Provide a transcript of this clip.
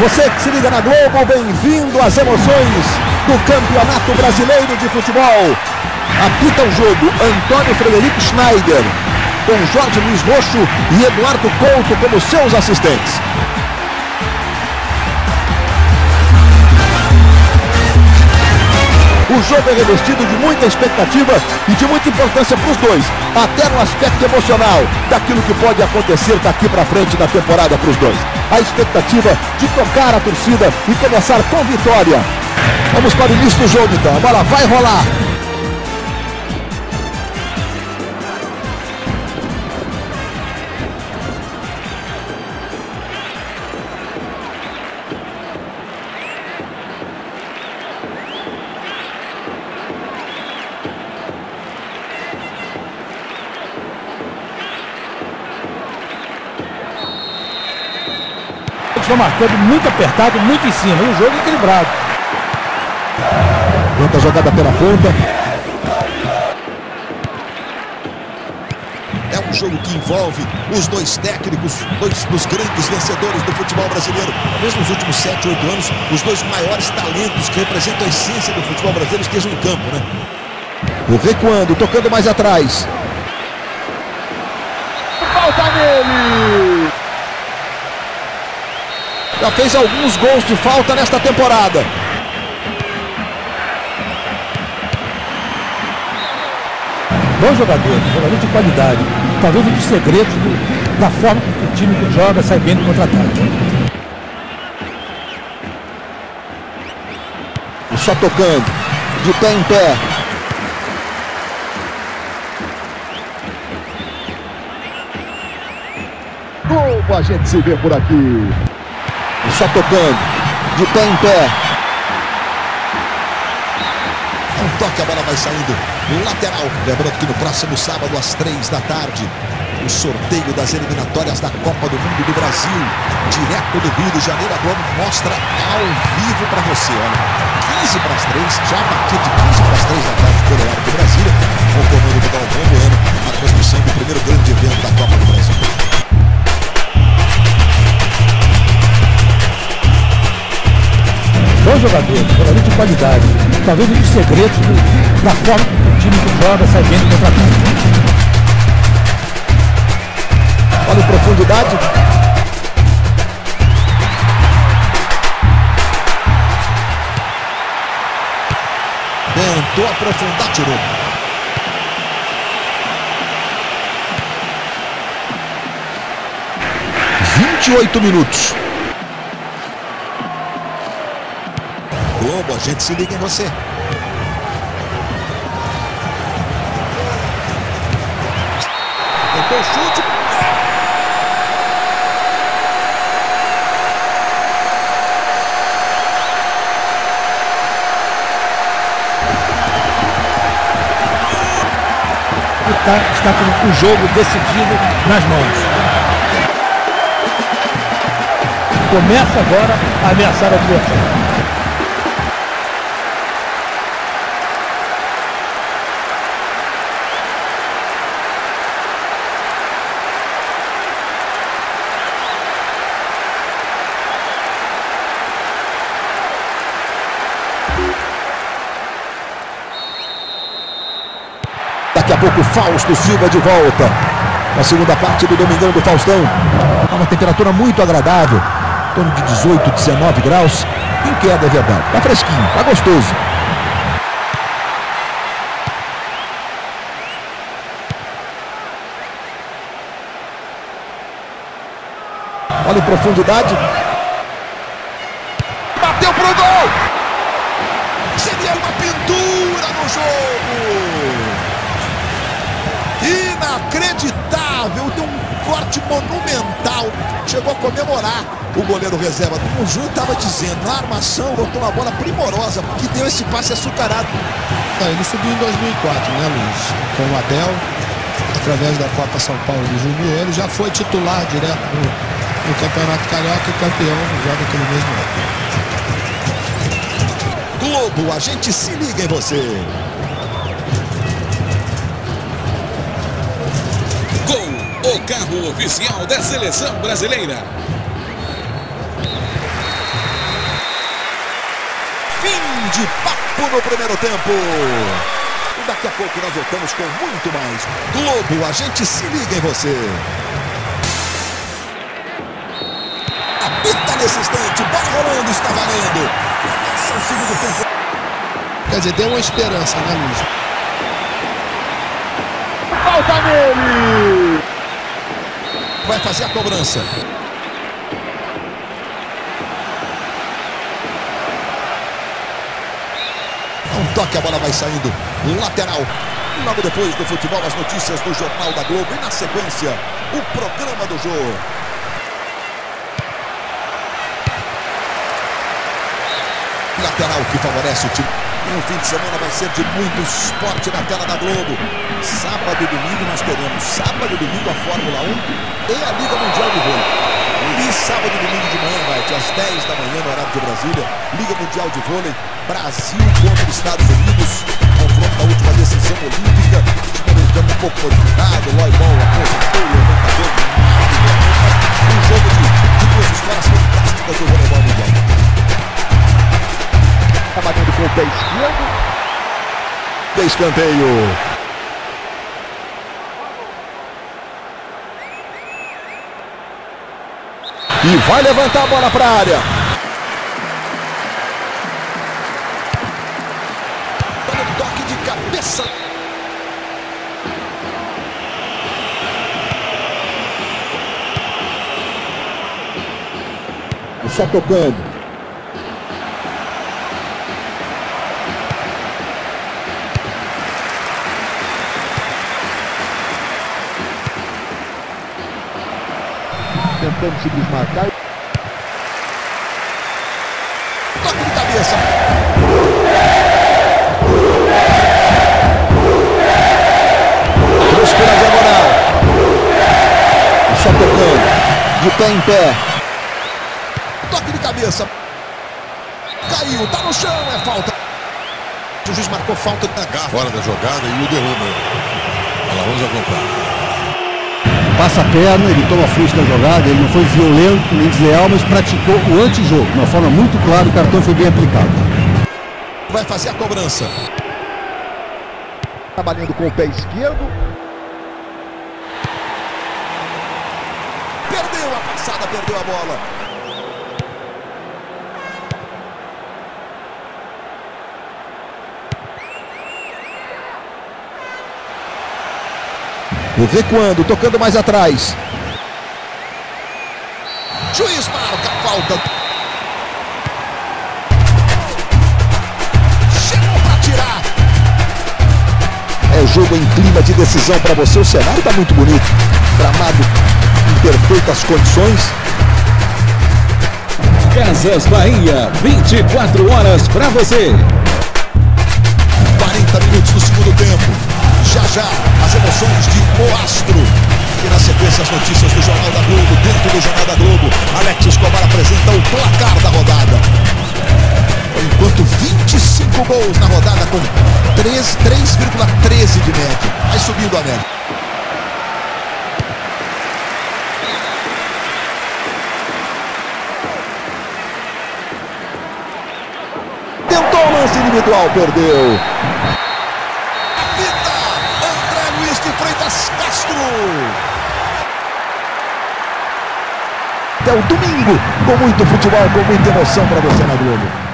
Você que se liga na Globo, bem-vindo às emoções do Campeonato Brasileiro de Futebol. Apita o jogo Antônio Frederico Schneider, com Jorge Luiz Roxo e Eduardo Couto como seus assistentes. O jogo é revestido de muita expectativa e de muita importância para os dois, até no aspecto emocional, daquilo que pode acontecer daqui para frente na temporada para os dois. A expectativa de tocar a torcida e começar com vitória. Vamos para o início do jogo então, a bola vai rolar. Estão marcando muito apertado, muito em cima, e o jogo equilibrado. Pronta a jogada pela ponta. É um jogo que envolve os dois técnicos, dois dos grandes vencedores do futebol brasileiro. Talvez nos últimos 7, 8 anos, os dois maiores talentos que representam a essência do futebol brasileiro estejam em campo, né? O recuando, tocando mais atrás. Falta nele! Já fez alguns gols de falta nesta temporada. Bom jogador de qualidade. Talvez um dos segredos da forma que o time que joga sai bem no contra-ataque. Só tocando, de pé em pé. Como a gente se vê por aqui. Só tocando, de pé em pé. É um toque, a bola vai saindo no lateral. Lembrando que no próximo sábado, às 3 da tarde, o sorteio das eliminatórias da Copa do Mundo do Brasil, direto do Rio de Janeiro. A Globo mostra ao vivo para você. Olha, 15 para as 3, já a partir de 15 para as 3 da tarde, pelo horário de Brasília, com o comando do Galvão Bueno, a transmissão do primeiro grande evento da Copa do Brasil. Bom jogador de qualidade. Talvez um dos segredos da forma que o time que joga sai bem no contra-ataque. Olha em profundidade. Tentou aprofundar, tirou. Vinte e 28 minutos. Globo, a gente se liga em você. Tentou o chute. Está com o jogo decidido nas mãos. Começa agora a ameaçar a adversário. Daqui a pouco Fausto Silva de volta. Na segunda parte do Domingão do Faustão. Uma temperatura muito agradável. Em torno de 18, 19 graus. Em queda, é verdade. Tá fresquinho, tá gostoso. Olha em profundidade. Bateu pro gol! Seria uma pintura no jogo! Inacreditável, deu um corte monumental, chegou a comemorar. O goleiro reserva do conjunto estava dizendo, na armação, botou uma bola primorosa, que deu esse passe açucarado. Ele subiu em 2004, né, Luiz? Com o Abel, através da Copa São Paulo de Júnior, ele já foi titular direto no Campeonato Carioca e campeão já naquele mesmo ano. Globo, a gente se liga em você. Gol, o carro oficial da Seleção Brasileira. de papo no primeiro tempo. E daqui a pouco nós voltamos com muito mais. Globo, a gente se liga em você. Apita nesse instante, bola rolando, está valendo. Esse é o segundo tempo. Quer dizer, deu uma esperança, né, Luiz? Falta nele! Vai fazer a cobrança. Um toque, a bola vai saindo. Lateral. Logo depois do futebol, as notícias do Jornal da Globo. E na sequência, o programa do jogo. Lateral que favorece o time. Um fim de semana vai ser de muito esporte na tela da Globo. Sábado e domingo nós teremos. Sábado e domingo a Fórmula 1 e a Liga Mundial de Vôlei. E sábado e domingo de manhã, vai às 10 da manhã no horário de Brasília. Liga Mundial de Vôlei. Brasil contra Estados Unidos. Confronto da última decisão olímpica. Time americano um pouco modificado. Loibol aposentou o levantador. Um jogo de duas escolas fantásticas do voleibol mundial. Trabalhando com o pé esquerdo. De escanteio. E vai levantar a bola para a área. Dando toque de cabeça. Só tocando. Tentando se desmarcar. Toque de cabeça. Trouxe pela diagonal. Só tocando. De pé em pé. Toque de cabeça. Caiu, tá no chão, é falta. O juiz marcou falta. Fora da jogada e o derruba. Olha lá, vamos acompanhar. Passa a perna, ele toma frente da jogada, ele não foi violento nem desleal, mas praticou o antijogo. De uma forma muito clara, o cartão foi bem aplicado. Vai fazer a cobrança. Trabalhando com o pé esquerdo. Perdeu a passada, perdeu a bola. Recuando, tocando mais atrás. Juiz marca a falta. Chegou para tirar. É jogo em clima de decisão para você. O cenário está muito bonito. Gramado em perfeitas condições. Casas Bahia, 24 horas para você. 40 minutos do segundo tempo. Já já, as emoções de Moastro. E na sequência, as notícias do Jornal da Globo. Dentro do Jornal da Globo, Alex Escobar apresenta o placar da rodada. Enquanto 25 gols na rodada, com 3,13 de média. Vai subindo a média. Tentou o lance individual, perdeu. Até o domingo, com muito futebol, com muita emoção para você na Globo.